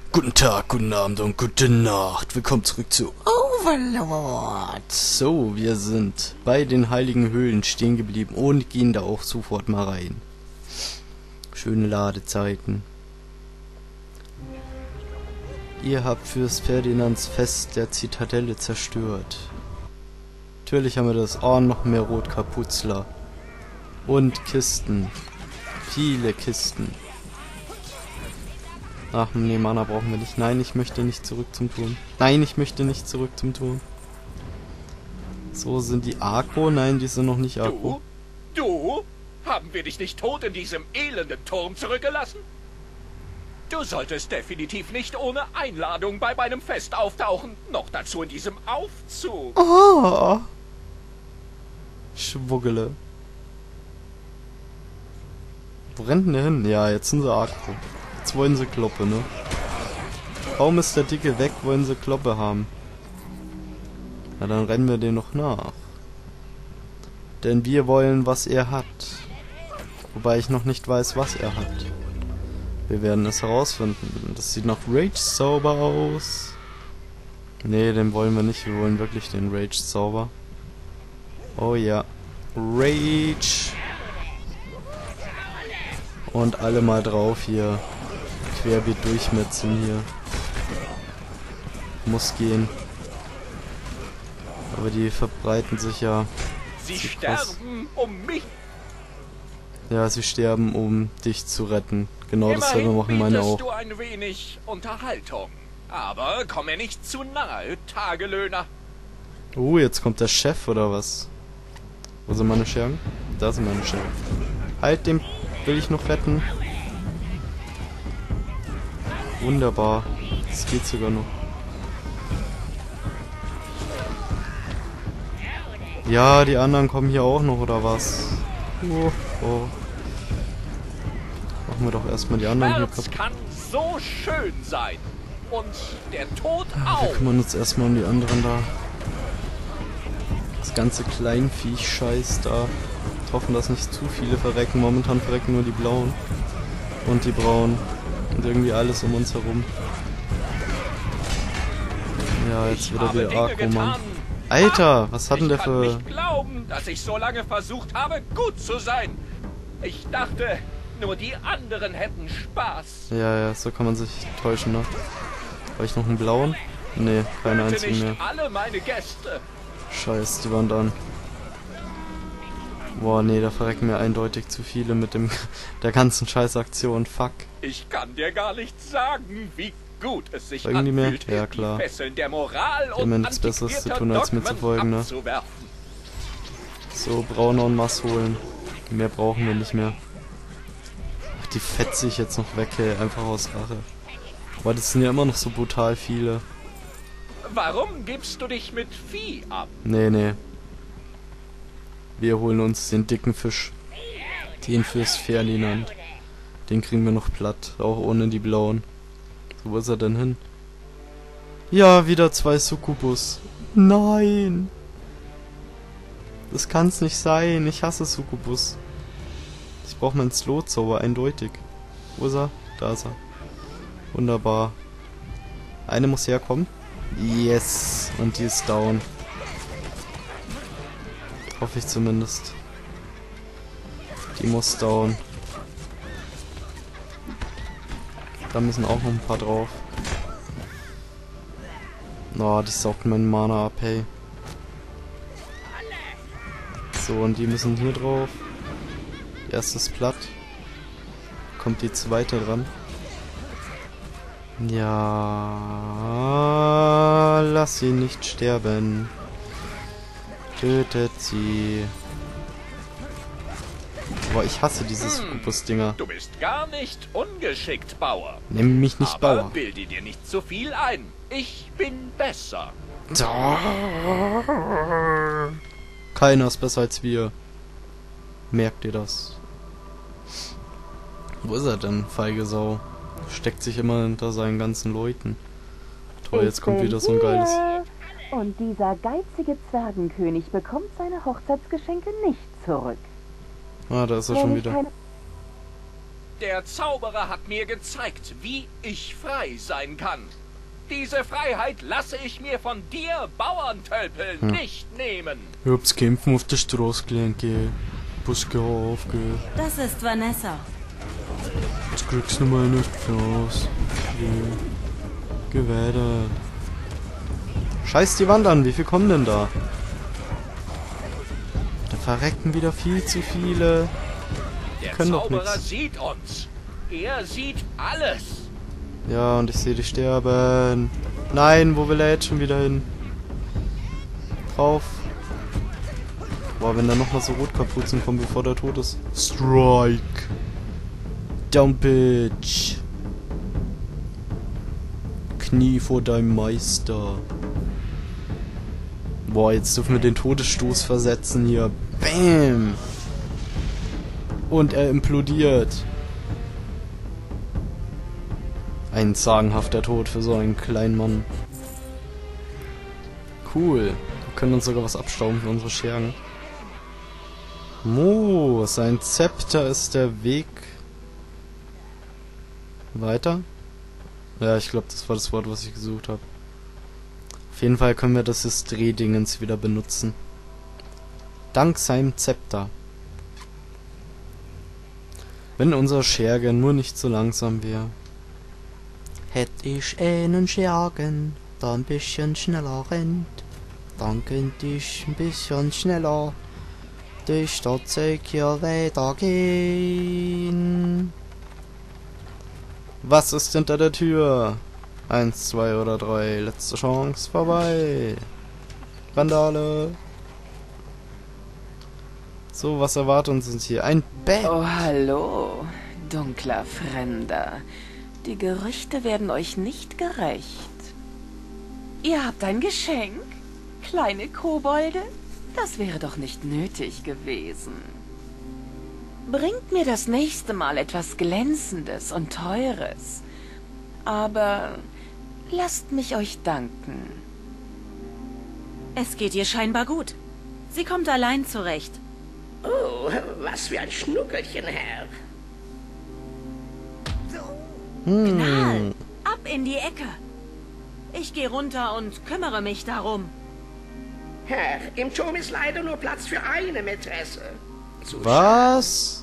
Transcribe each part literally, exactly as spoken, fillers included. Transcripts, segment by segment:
Guten Tag, guten Abend und gute Nacht. Willkommen zurück zu Overlord. So, wir sind bei den heiligen Höhlen stehen geblieben und gehen da auch sofort mal rein. Schöne Ladezeiten. Ihr habt Fürst Ferdinands Fest der Zitadelle zerstört. Natürlich haben wir das. Oh, noch mehr Rotkaputzler. Und Kisten. Viele Kisten. Ach nee, Mana brauchen wir nicht. Nein, ich möchte nicht zurück zum Turm. Nein, ich möchte nicht zurück zum Turm. So, sind die Akro? Nein, die sind noch nicht Akro. Du? Du? Haben wir dich nicht tot in diesem elenden Turm zurückgelassen? Du solltest definitiv nicht ohne Einladung bei meinem Fest auftauchen. Noch dazu in diesem Aufzug. Oh. Schwuggele. Wo rennt denn der hin? Ja, jetzt sind sie Akro. Jetzt wollen sie Kloppe, ne? Warum ist der Dicke weg? Wollen sie Kloppe haben? Na, dann rennen wir den noch nach. Denn wir wollen, was er hat. Wobei ich noch nicht weiß, was er hat. Wir werden es herausfinden. Das sieht nach Rage-Zauber aus. Nee, den wollen wir nicht. Wir wollen wirklich den Rage-Zauber. Oh ja. Rage. Und alle mal drauf hier. Querbeet durchmetzeln hier. Muss gehen. Aber die verbreiten sich ja. Sie sterben, um mich. Ja, sie sterben, um dich zu retten. Genau dasselbe Immerhin machen meine auch. du ein wenig Unterhaltung. Aber komm mir nicht zu nahe, Tagelöhner. Oh, jetzt kommt der Chef oder was? Wo sind meine Schergen? Da sind meine Schergen. Halt, den will ich noch retten. Wunderbar. Das geht sogar noch. Ja, die anderen kommen hier auch noch, oder was? Oh, oh. Machen wir doch erstmal die anderen hier Schmerz kaputt. kann so schön sein. Und der Tod auch. Wir kümmern uns erstmal um die anderen da. Das ganze Kleinviech-Scheiß da. Hoffen, dass nicht zu viele verrecken. Momentan verrecken nur die Blauen. Und die Braunen. Und irgendwie alles um uns herum. Ja, jetzt wieder der Akro-Mann. Alter, was hat denn der für... Ich kann nicht glauben, dass ich so lange versucht habe, gut zu sein. Ich dachte, nur die anderen hätten Spaß. Ja, ja, so kann man sich täuschen, ne? Habe ich noch einen blauen? Nee, keine einzigen mehr. Alle meine Gäste. Scheiß, die waren dann. Boah, nee, da verrecken mir eindeutig zu viele mit dem der ganzen Scheißaktion. Fuck. Ich kann dir gar nicht sagen, wie gut es sich Irgendwie mehr? anfühlt, Ja, klar. die Fesseln der Moral Die haben ja und nichts Besseres zu tun, als mir zu Dogmen folgen, ne? abzuwerfen. So, Brauner und Mass holen. Mehr brauchen wir nicht mehr. Ach, die fetze ich jetzt noch weg, ey. Einfach aus Rache. Aber das sind ja immer noch so brutal viele. Warum gibst du dich mit Vieh ab? Nee, nee. Wir holen uns den dicken Fisch. Den Fürst Ferdinand. Den kriegen wir noch platt, auch ohne die blauen. So, wo ist er denn hin? Ja, wieder zwei Succubus. Nein! Das kann's nicht sein. Ich hasse Succubus. Ich brauche meinen Slow-Zauber, eindeutig. Wo ist er? Da ist er. Wunderbar. Eine muss herkommen. Yes! Und die ist down. Hoffe ich zumindest. Die muss down. Da müssen auch noch ein paar drauf. Oh, die saugt meinen Mana ab, hey. So, und die müssen hier drauf. Die erste ist platt. Kommt die zweite dran. Ja, lass sie nicht sterben. Tötet sie. Boah, ich hasse diese Succubus-Dinger. Du bist gar nicht ungeschickt, Bauer. Nimm mich nicht Aber Bauer. bilde dir nicht zu viel ein. Ich bin besser. Keiner ist besser als wir. Merkt ihr das? Wo ist er denn, feige Sau? Steckt sich immer hinter seinen ganzen Leuten. Toll, jetzt kommt wieder so ein geiles... Und dieser geizige Zwergenkönig bekommt seine Hochzeitsgeschenke nicht zurück. Ah, da ist er schon wieder. Der Zauberer hat mir gezeigt, wie ich frei sein kann. Diese Freiheit lasse ich mir von dir, Bauerntölpel, Hm. nicht nehmen. Ich hab's Kämpfen auf der Straße gelernt, gell. Pass auf, gell. Das ist Vanessa. Jetzt kriegst du noch mal eine Chance. Geh. Geh weiter. Scheiß die Wand an, wie viel kommen denn da? Da verrecken wieder viel zu viele. Der Können doch Zauberer nix. sieht uns. Er sieht alles. Ja, und ich sehe dich sterben. Nein, wo will er jetzt schon wieder hin? Drauf. Boah, wenn da nochmal so Rotkapuzen kommen, bevor der tot ist. Strike. Down, bitch. Knie vor deinem Meister. Boah, jetzt dürfen wir den Todesstoß versetzen hier. Bam. Und er implodiert. Ein sagenhafter Tod für so einen kleinen Mann. Cool. Wir können uns sogar was abstauben für unsere Schergen. Mo, sein Zepter ist der Weg. Weiter? Ja, ich glaube, das war das Wort, was ich gesucht habe. Auf jeden Fall können wir das Drehdingens wieder benutzen. Dank seinem Zepter. Wenn unser Scherge nur nicht so langsam wäre. Hätt ich einen Schergen, der ein bisschen schneller rennt, dann könnte ich ein bisschen schneller durch der Zeug hier weitergehen. Was ist hinter der Tür? Eins, zwei oder drei. Letzte Chance. Vorbei. Randale. So, was erwartet uns hier? Ein Bett. Oh, hallo, dunkler Fremder. Die Gerüchte werden euch nicht gerecht. Ihr habt ein Geschenk? Kleine Kobolde? Das wäre doch nicht nötig gewesen. Bringt mir das nächste Mal etwas Glänzendes und Teures. Aber lasst mich euch danken. Es geht ihr scheinbar gut. Sie kommt allein zurecht. Oh, was für ein Schnuckelchen, Herr. Knall! Ab in die Ecke. Ich gehe runter und kümmere mich darum. Herr, im Turm ist leider nur Platz für eine Mätresse. Zu Was?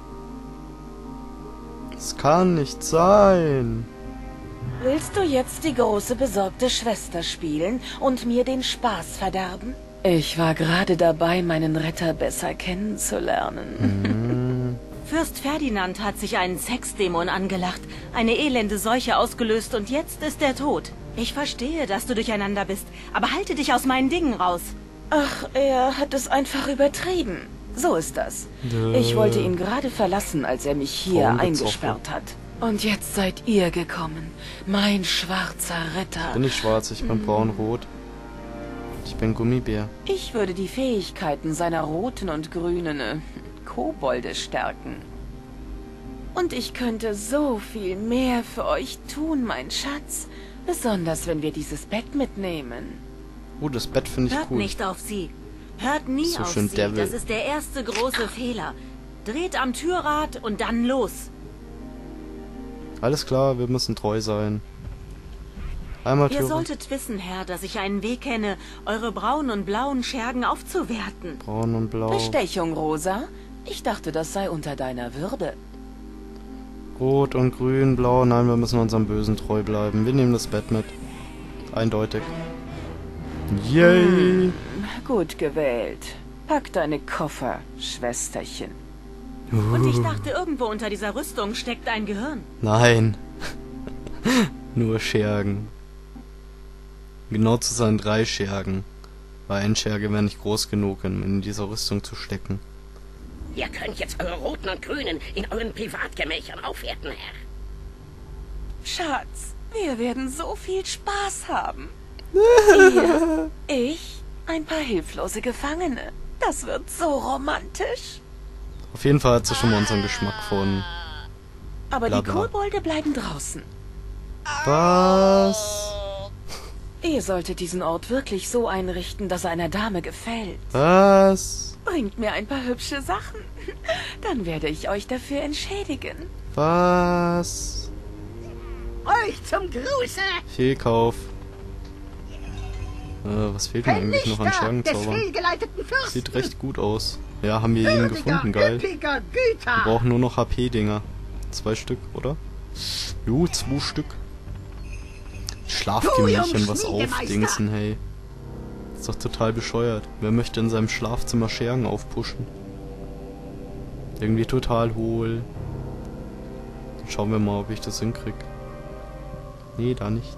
Das kann nicht sein. Willst du jetzt die große besorgte Schwester spielen und mir den Spaß verderben? Ich war gerade dabei, meinen Retter besser kennenzulernen. Fürst Ferdinand hat sich einen Sexdämon angelacht, eine elende Seuche ausgelöst und jetzt ist er tot. Ich verstehe, dass du durcheinander bist, aber halte dich aus meinen Dingen raus. Ach, er hat es einfach übertrieben. So ist das. Dö. Ich wollte ihn gerade verlassen, als er mich hier Frauengezoche. eingesperrt hat. Und jetzt seid ihr gekommen, mein schwarzer Ritter. Bin ich schwarz, ich bin braun-rot. Ich bin Gummibär. Ich würde die Fähigkeiten seiner roten und grünen äh, Kobolde stärken. Und ich könnte so viel mehr für euch tun, mein Schatz. Besonders, wenn wir dieses Bett mitnehmen. Oh, das Bett finde ich Hört cool. nicht auf sie. Hört nie So auf schön sie. Devil. Das ist der erste große Fehler. Dreht am Türrad und dann los. Alles klar, wir müssen treu sein. Einmal Ihr Tür. solltet wissen, Herr, dass ich einen Weg kenne, eure braunen und blauen Schergen aufzuwerten. Braun und blau. Bestechung, Rosa? Ich dachte, das sei unter deiner Würde. Rot und grün, blau. Nein, wir müssen unserem Bösen treu bleiben. Wir nehmen das Bett mit. Eindeutig. Yay! Gut gewählt. Pack deine Koffer, Schwesterchen. Und ich dachte, irgendwo unter dieser Rüstung steckt ein Gehirn. Nein. Nur Schergen. Genau zu sein drei Schergen. Weil ein Scherge wäre nicht groß genug, um in dieser Rüstung zu stecken. Ihr könnt jetzt eure Roten und Grünen in euren Privatgemächern aufwerten, Herr. Schatz, wir werden so viel Spaß haben. Ihr, ich, ein paar hilflose Gefangene. Das wird so romantisch. Auf jeden Fall hat sie schon mal unseren Geschmack von... Aber Bla, die bla. Kobolde bleiben draußen. Was? Ihr solltet diesen Ort wirklich so einrichten, dass er einer Dame gefällt. Was? Bringt mir ein paar hübsche Sachen. Dann werde ich euch dafür entschädigen. Was? Euch zum Gruße! Fehlkauf. Äh, was fehlt mir eigentlich noch an Vernichter des Schergenzaubern? fehlgeleiteten Fürsten! Sieht recht gut aus. Ja, haben wir ihn gefunden, geil. üppiger Wir Güter! brauchen nur noch H P-Dinger. Zwei Stück, oder? Jo, zwei Stück. Schlafgemächchen, was aufdingsen, hey. Ist doch total bescheuert. Wer möchte in seinem Schlafzimmer Schergen aufpushen? Irgendwie total hohl. Schauen wir mal, ob ich das hinkrieg. Nee, da nicht.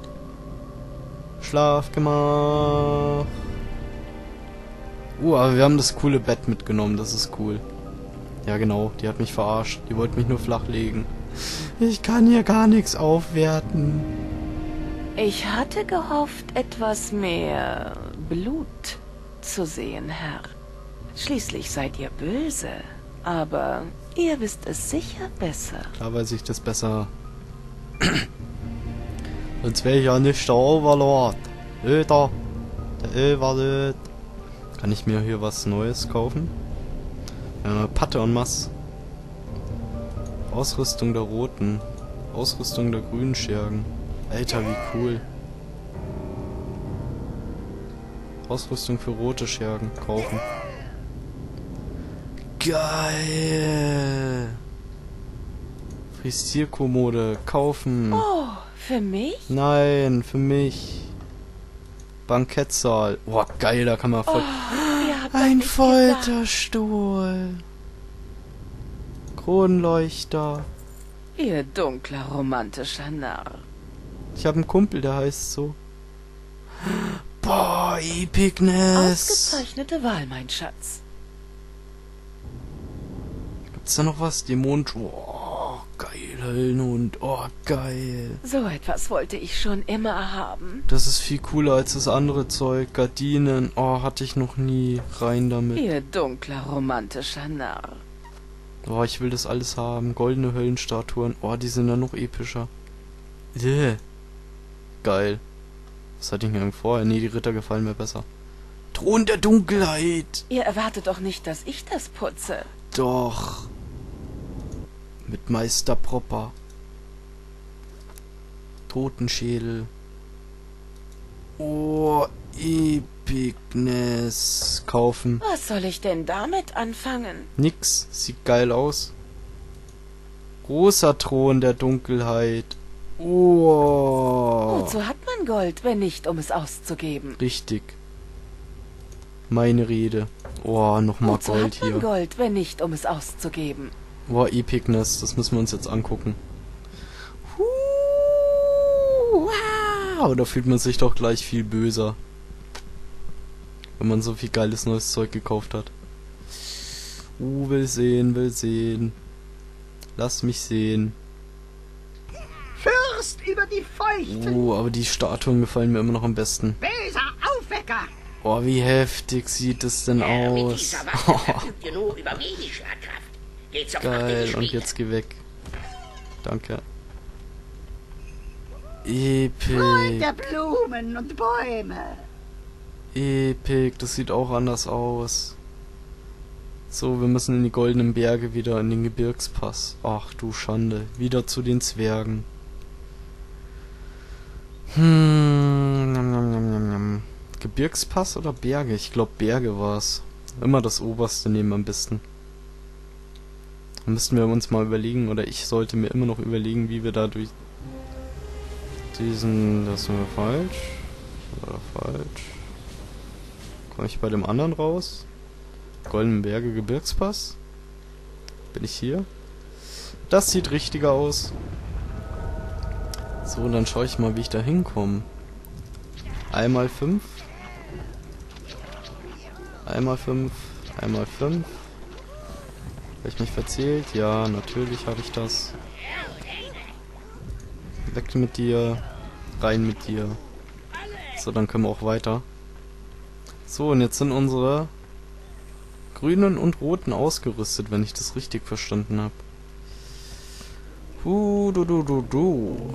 Schlafgemach. Uh, aber wir haben das coole Bett mitgenommen, das ist cool. Ja genau, die hat mich verarscht. Die wollte mich nur flachlegen. Ich kann hier gar nichts aufwerten. Ich hatte gehofft, etwas mehr Blut zu sehen, Herr. Schließlich seid ihr böse, aber ihr wisst es sicher besser. Da weiß ich das besser. Sonst wäre ich ja nicht der Overlord. Öder. Der Overlord. Kann ich mir hier was Neues kaufen? Ja, Patte en masse. Ausrüstung der Roten. Ausrüstung der grünen Schergen. Alter, wie cool. Ausrüstung für rote Schergen kaufen. Geil. Frisierkommode kaufen. Oh, für mich? Nein, für mich. Bankettsaal. Boah, geil, da kann man voll... Oh, ihr habt Ein doch nicht Folterstuhl. Kronleuchter. gesagt. Ihr dunkler, romantischer Narr. Ich habe einen Kumpel, der heißt so. Boah, Epicness. Ausgezeichnete Wahl, mein Schatz. Gibt's da noch was? Dämonen... Oh, geil, Höllenhund. Oh, geil. So etwas wollte ich schon immer haben. Das ist viel cooler als das andere Zeug. Gardinen. Oh, hatte ich noch nie. Rein damit. Ihr dunkler, romantischer Narr. Oh, ich will das alles haben. Goldene Höllenstatuen. Oh, die sind ja noch epischer. Yeah. Geil. Was hatte ich mir vorher? Nee, die Ritter gefallen mir besser. Thron der Dunkelheit. Ihr erwartet doch nicht, dass ich das putze. Doch. Mit Meister Propper. Totenschädel. Oh, Epicness. Kaufen. Was soll ich denn damit anfangen? Nix. Sieht geil aus. Großer Thron der Dunkelheit. Oh. Wozu hat man Gold, wenn nicht, um es auszugeben? Richtig. Meine Rede. Oh, nochmal Wozu Gold hat man hier. Gold, wenn nicht, um es auszugeben? Boah, Epicness, das müssen wir uns jetzt angucken. Wow, da fühlt man sich doch gleich viel böser. Wenn man so viel geiles neues Zeug gekauft hat. Uh, will sehen, will sehen. Lass mich sehen. Fürst über die Feuchten! Uh, aber die Statuen gefallen mir immer noch am besten. Böser Aufwecker! Oh, wie heftig sieht es denn Äh, mit aus. dieser Waffe verfügt ihr nur über wenig Schlagkraft. Geht sofort in die Geil, und Schmiede. jetzt geh weg. Danke. Freund der Epic. Blumen und Bäume! Epic, das sieht auch anders aus. So, wir müssen in die goldenen Berge wieder, in den Gebirgspass. Ach du Schande, wieder zu den Zwergen. Hm, nam, nam, nam, nam, nam. Gebirgspass oder Berge? Ich glaube Berge war's. Immer das oberste nehmen am besten. Dann müssten wir uns mal überlegen, oder ich sollte mir immer noch überlegen, wie wir da durch diesen... Das sind wir falsch. Oder falsch. Komme ich bei dem anderen raus? Goldenen Berge Gebirgspass? Bin ich hier? Das sieht richtiger aus. So, dann schaue ich mal, wie ich da hinkomme. Einmal fünf. Einmal fünf. Einmal fünf. Habe ich mich verzählt? Ja, natürlich habe ich das. Weg mit dir. Rein mit dir. So, dann können wir auch weiter. So, und jetzt sind unsere grünen und roten ausgerüstet, wenn ich das richtig verstanden habe. Uh, du, du, du, du.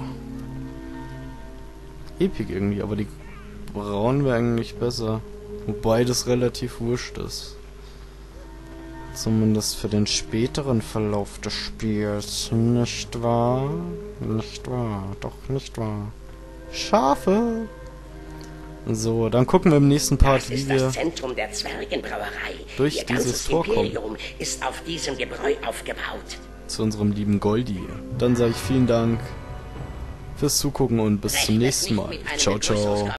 Epic irgendwie, aber die braunen wäre eigentlich besser. Wobei das relativ wurscht ist. Zumindest für den späteren Verlauf des Spiels. Nicht wahr? Nicht wahr? Doch, nicht wahr. Schafe! So, dann gucken wir im nächsten Part, Das wie ist wir das Zentrum der Zwergenbrauerei. durch Ihr dieses ganzes Tor kommen. Imperium ist auf diesem Gebräu aufgebaut. zu unserem lieben Goldi. Dann sage ich vielen Dank fürs Zugucken und bis zum nächsten Mal. Ciao, ciao.